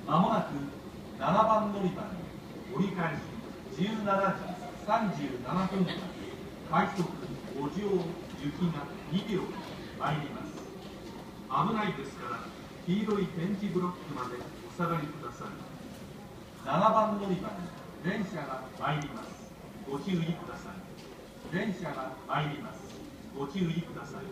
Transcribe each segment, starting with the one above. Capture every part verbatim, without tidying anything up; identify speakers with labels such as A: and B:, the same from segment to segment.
A: まもなくななばん乗り場に折り返しじゅうしちじさんじゅうななふんから快速ごじょう行きがにびょう参ります。危ないですから黄色い点字ブロックまでお下がりください。ななばん乗り場に電車が参ります。ご注意ください。電車が参ります。ご注意ください。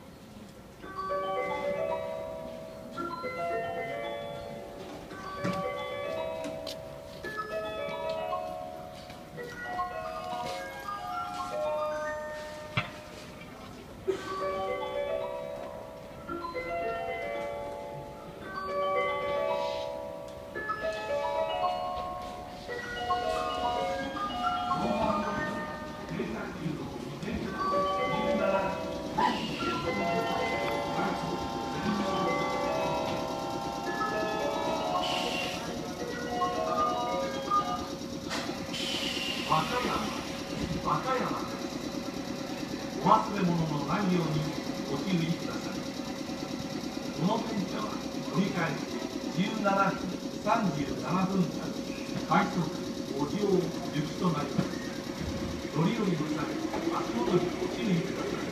A: 和歌山、和歌山です。お忘れ物のないようにご注意ください。この電車は折り返しじゅうしちじさんじゅうななふんから快速ごじょう行きとなります。乗り降りの際、足元にご注意ください。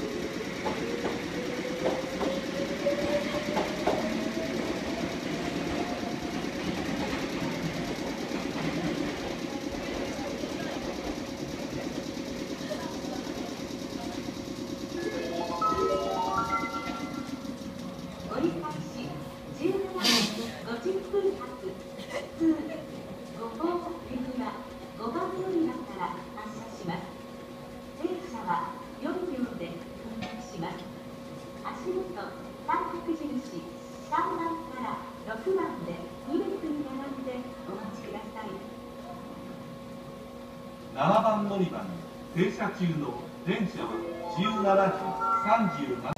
B: 折り返しじゅうしちじごじゅっぷん発普通ごほう右はごばん乗り場から発車します。電車はよんびょうで到着します。足元三角印さんばんからろくばんでにれつに並んでお待ちください。
A: ななばん乗り場に停車中の電車はじゅうしちじさんじゅうなな